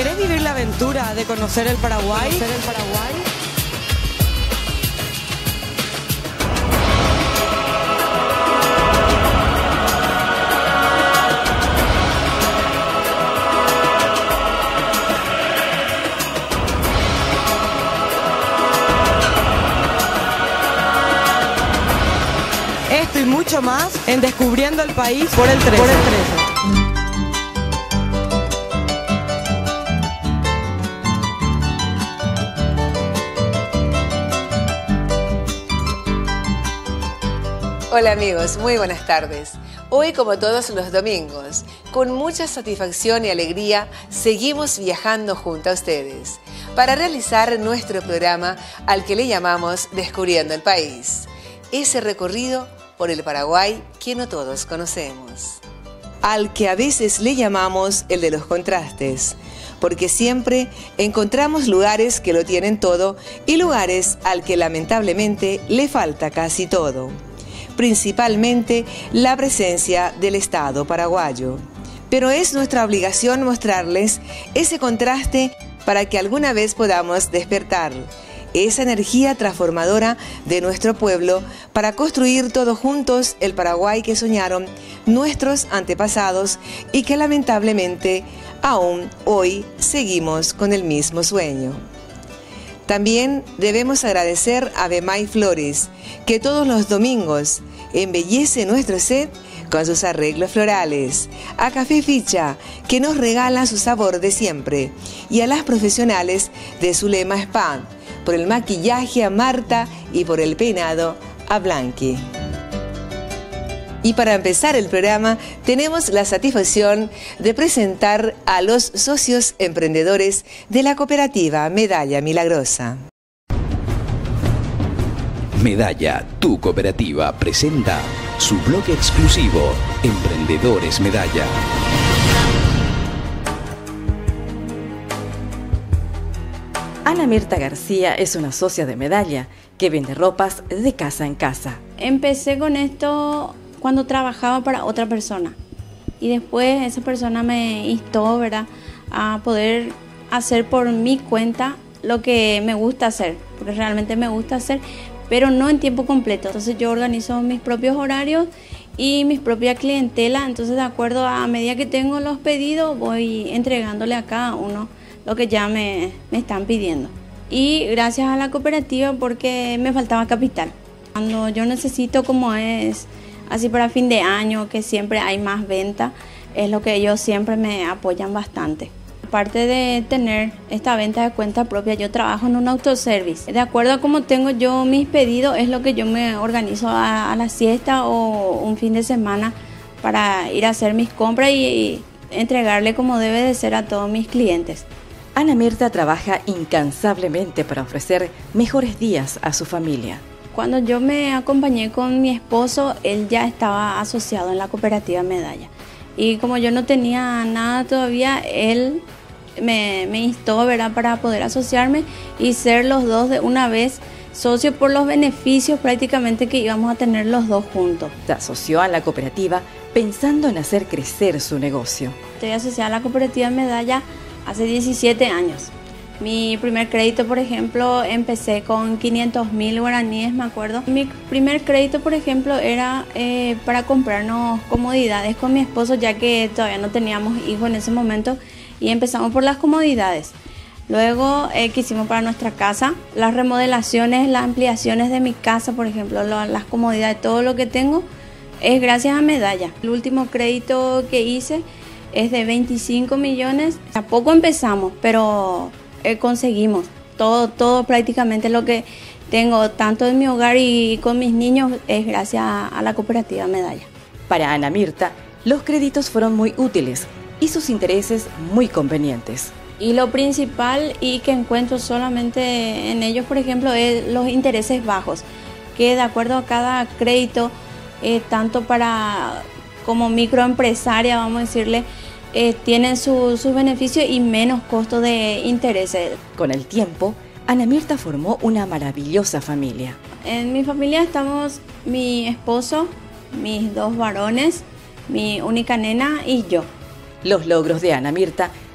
¿Querés vivir la aventura de conocer el Paraguay? Esto y mucho más en Descubriendo el País por el 13. Hola amigos, muy buenas tardes. Hoy, como todos los domingos, con mucha satisfacción y alegría, seguimos viajando junto a ustedes para realizar nuestro programa al que le llamamos Descubriendo el País. Ese recorrido por el Paraguay que no todos conocemos. Al que a veces le llamamos el de los contrastes, porque siempre encontramos lugares que lo tienen todo y lugares al que lamentablemente le falta casi todo. Principalmente la presencia del Estado paraguayo. Pero es nuestra obligación mostrarles ese contraste para que alguna vez podamos despertar esa energía transformadora de nuestro pueblo para construir todos juntos el Paraguay que soñaron nuestros antepasados y que lamentablemente aún hoy seguimos con el mismo sueño. También debemos agradecer a Bemay Flores, que todos los domingos embellece nuestro set con sus arreglos florales, a Café Ficha, que nos regala su sabor de siempre, y a las profesionales de Zulema Spa, por el maquillaje a Marta y por el peinado a Blanqui. Y para empezar el programa, tenemos la satisfacción de presentar a los socios emprendedores de la cooperativa Medalla Milagrosa. Medalla, tu cooperativa, presenta su blog exclusivo, Emprendedores Medalla. Ana Mirta García es una socia de Medalla que vende ropas de casa en casa. Empecé con esto cuando trabajaba para otra persona y después esa persona me instó, ¿verdad?, a poder hacer por mi cuenta lo que me gusta hacer, porque realmente me gusta hacer, pero no en tiempo completo. Entonces yo organizo mis propios horarios y mis propias clientela, entonces de acuerdo a medida que tengo los pedidos voy entregándole a cada uno lo que ya me están pidiendo. Y gracias a la cooperativa porque me faltaba capital. Cuando yo necesito, como es así para fin de año, que siempre hay más venta, es lo que ellos siempre me apoyan bastante. Aparte de tener esta venta de cuenta propia, yo trabajo en un autoservice. De acuerdo a cómo tengo yo mis pedidos, es lo que yo me organizo a la siesta o un fin de semana para ir a hacer mis compras y entregarle como debe de ser a todos mis clientes. Ana Mirta trabaja incansablemente para ofrecer mejores días a su familia. Cuando yo me acompañé con mi esposo, él ya estaba asociado en la cooperativa Medalla. Y como yo no tenía nada todavía, él me instó, ¿verdad?, para poder asociarme y ser los dos de una vez socios por los beneficios prácticamente que íbamos a tener los dos juntos. Se asoció a la cooperativa pensando en hacer crecer su negocio. Estoy asociada a la cooperativa Medalla hace 17 años. Mi primer crédito, por ejemplo, empecé con 500.000 guaraníes, me acuerdo. Mi primer crédito, por ejemplo, era para comprarnos comodidades con mi esposo, ya que todavía no teníamos hijos en ese momento, y empezamos por las comodidades. Luego quisimos para nuestra casa, las remodelaciones, las ampliaciones de mi casa, por ejemplo, las comodidades, todo lo que tengo es gracias a Medalla. El último crédito que hice es de 25 millones. A poco empezamos, pero conseguimos todo prácticamente lo que tengo, tanto en mi hogar y con mis niños, es gracias a la cooperativa Medalla. Para Ana Mirta, los créditos fueron muy útiles y sus intereses muy convenientes. Y lo principal y que encuentro solamente en ellos, por ejemplo, es los intereses bajos, que de acuerdo a cada crédito, tanto para como microempresaria, vamos a decirle, tienen sus beneficios y menos costo de intereses. Con el tiempo, Ana Mirta formó una maravillosa familia. En mi familia estamos mi esposo, mis dos varones, mi única nena y yo. Los logros de Ana Mirta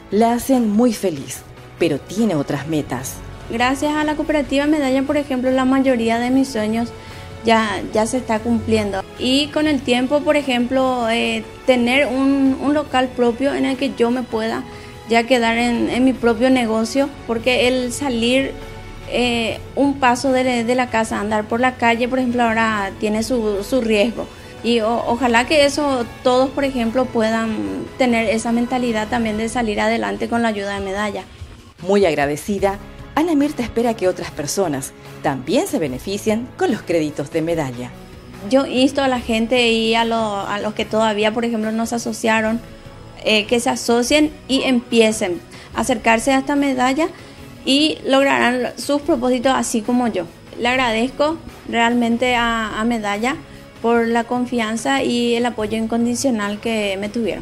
la hacen muy feliz, pero tiene otras metas. Gracias a la cooperativa Medalla, por ejemplo, la mayoría de mis sueños ya se está cumpliendo. Y con el tiempo, por ejemplo, tener un local propio en el que yo me pueda ya quedar en mi propio negocio, porque el salir un paso de la casa, andar por la calle, por ejemplo, ahora tiene su riesgo. Y ojalá que eso todos, por ejemplo, puedan tener esa mentalidad también de salir adelante con la ayuda de Medalla. Muy agradecida, Ana Mirta espera que otras personas también se beneficien con los créditos de Medalla. Yo insto a la gente y a los que todavía, por ejemplo, no se asociaron, que se asocien y empiecen a acercarse a esta Medalla y lograrán sus propósitos así como yo. Le agradezco realmente a Medalla por la confianza y el apoyo incondicional que me tuvieron.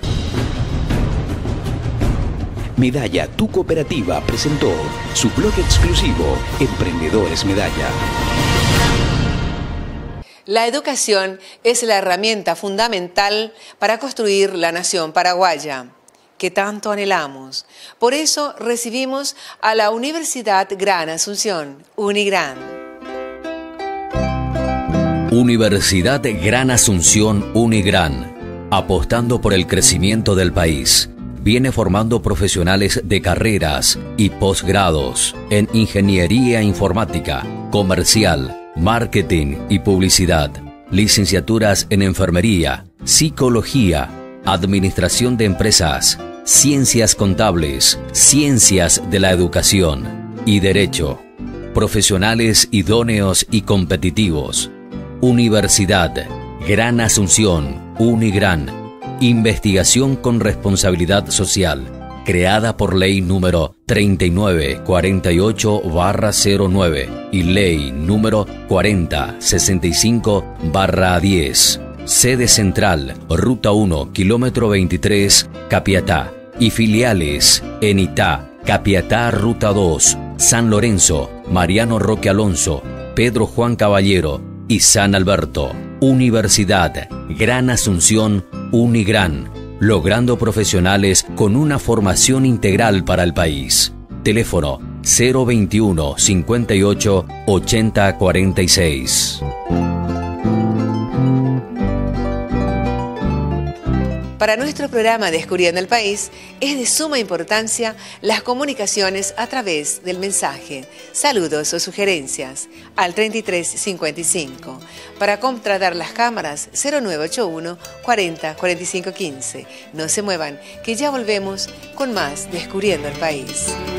Medalla, tu cooperativa, presentó su blog exclusivo, Emprendedores Medalla. La educación es la herramienta fundamental para construir la nación paraguaya, que tanto anhelamos. Por eso recibimos a la Universidad Gran Asunción, Unigran. Universidad Gran Asunción Unigran, apostando por el crecimiento del país, viene formando profesionales de carreras y posgrados en ingeniería informática, comercial, marketing y publicidad, licenciaturas en enfermería, psicología, administración de empresas, ciencias contables, ciencias de la educación y derecho. Profesionales idóneos y competitivos. Universidad Gran Asunción Unigran. Investigación con responsabilidad social, creada por Ley número 3948/09 y Ley número 4065/10. Sede central, Ruta 1, kilómetro 23, Capiatá. Y filiales en Itá, Capiatá, Ruta 2, San Lorenzo, Mariano Roque Alonso, Pedro Juan Caballero y San Alberto. Universidad Gran Asunción Unigran, logrando profesionales con una formación integral para el país. Teléfono 021 58 80 46. Para nuestro programa Descubriendo el País es de suma importancia las comunicaciones a través del mensaje, saludos o sugerencias al 3355. Para contratar las cámaras 0981 40 45 15. No se muevan, que ya volvemos con más Descubriendo el País.